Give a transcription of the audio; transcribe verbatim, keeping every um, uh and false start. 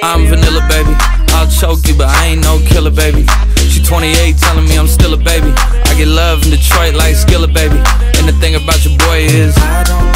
I'm vanilla, baby. I'll choke you, but I ain't no killer, baby. She twenty-eight telling me I'm still a baby. I get love in Detroit like Skillet, baby. And the thing about your boy is I don't